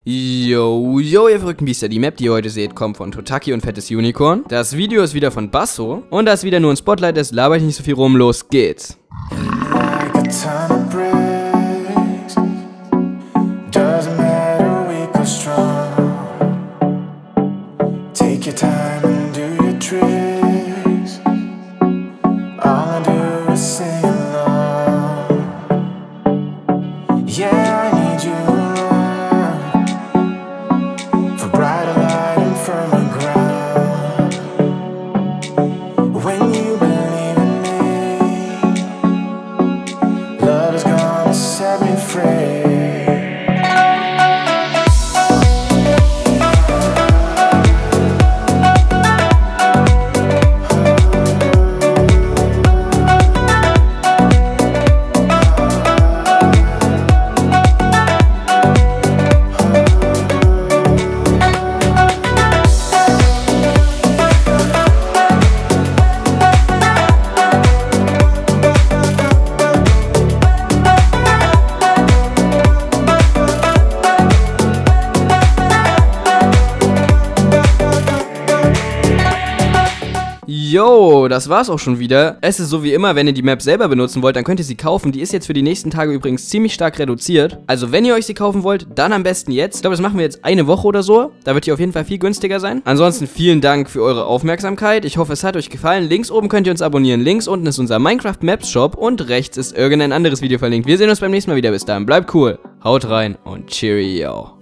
Yo, ihr verrückten Biester, die Map, die ihr heute seht, kommt von Totaki und Fettes Unicorn. Das Video ist wieder von Basso und da es wieder nur ein Spotlight ist, laber ich nicht so viel rum, los geht's. Yo, das war's auch schon wieder. Es ist so wie immer, wenn ihr die Map selber benutzen wollt, dann könnt ihr sie kaufen. Die ist jetzt für die nächsten Tage übrigens ziemlich stark reduziert. Also wenn ihr euch sie kaufen wollt, dann am besten jetzt. Ich glaube, das machen wir jetzt eine Woche oder so. Da wird die auf jeden Fall viel günstiger sein. Ansonsten vielen Dank für eure Aufmerksamkeit. Ich hoffe, es hat euch gefallen. Links oben könnt ihr uns abonnieren. Links unten ist unser Minecraft Maps Shop und rechts ist irgendein anderes Video verlinkt. Wir sehen uns beim nächsten Mal wieder. Bis dahin, bleibt cool, haut rein und Cheerio.